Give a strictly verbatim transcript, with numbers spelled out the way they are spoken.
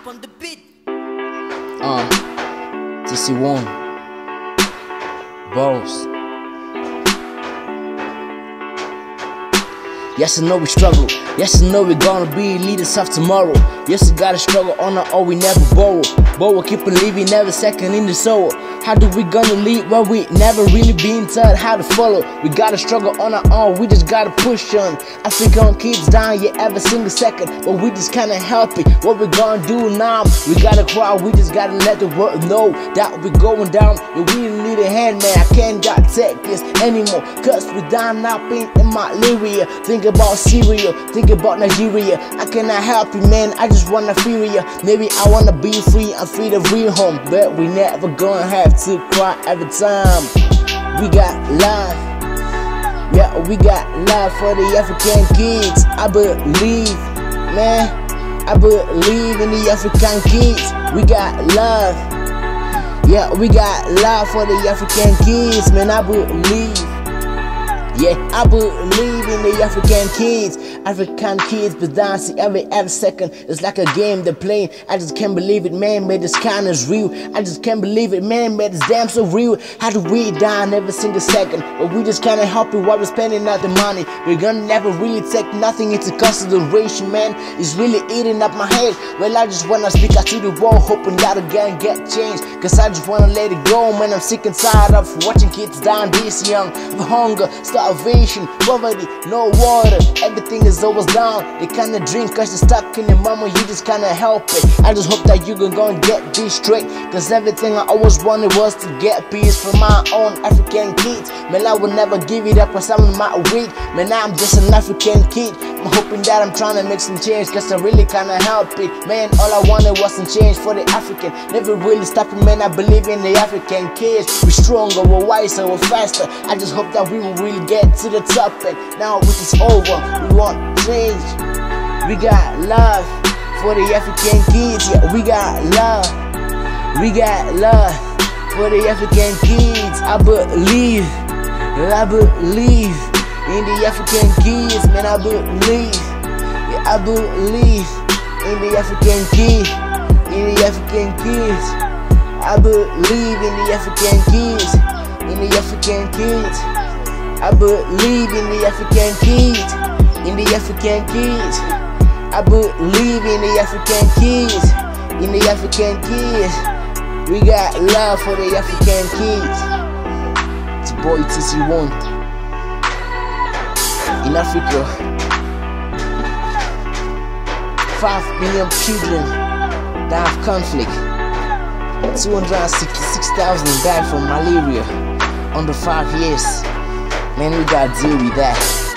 on the beat. Uh, T C one, Balls. Yes, I know we struggle. Yes, I know we're gonna be leaders of tomorrow. Yes, we gotta struggle on our own, we never borrow. But we keep believing, never second in the soul. How do we gonna lead when we never really been taught how to follow? We gotta struggle on our own, we just gotta push on. African kids dying, yeah, every single second, but we just kinda help it. What we gonna do now? We gotta cry, we just gotta let the world know that we're going down. Yeah, we need a hand, man, I can't got take this anymore. Cause we down up in, in my lyria. Think about Syria, think about Nigeria. I cannot help you, man, I just wanna feel ya. Maybe I wanna be free and free to real home, but we never gonna have to cry every time. We got love, yeah, we got love for the African kids. I believe, man, I believe in the African kids. We got love, yeah, we got love for the African kids, man. I believe, yeah, I believe in the African kids. African kids be dancing every every second. It's like a game they're playing. I just can't believe it, man, but this kind is real. I just can't believe it, man, but it's damn so real. How do we down every single second? But we just kinda help it while we're spending out the money. We're gonna never really take nothing into consideration, man. It's really eating up my head. Well, I just wanna speak out to the wall, hoping that I can get changed. Cause I just wanna let it go, man. I'm sick and tired of watching kids down this young. The hunger, starvation, poverty, no water, everything is always down. They kinda drink cause they're stuck in the mama, you just kinda help it. I just hope that you can go and get this straight. Cause everything I always wanted was to get peace from my own African kids. Man, I will never give it up cause I'm my weak. Man, I'm just an African kid. I'm hoping that I'm trying to make some change, cause I really kinda help it. Man, all I wanted was some change for the African. Never really stopping, man, I believe in the African kids. We're stronger, we're wiser, we're faster. I just hope that we will really get to the top, and now it is over, we want change. We got love for the African kids, yeah, we got love. We got love for the African kids. I believe, I believe in the African kids, man, I believe, yeah, I believe in the African kids, in the African kids. I believe in the African kids, in the African kids. I believe in the African kids, in the African kids. I believe in the African kids, in the African kids. We got love for the African kids. It's your boy T C one. In Africa, five million children die of conflict. two hundred sixty-six thousand died from malaria under five years. Man, we gotta deal with that.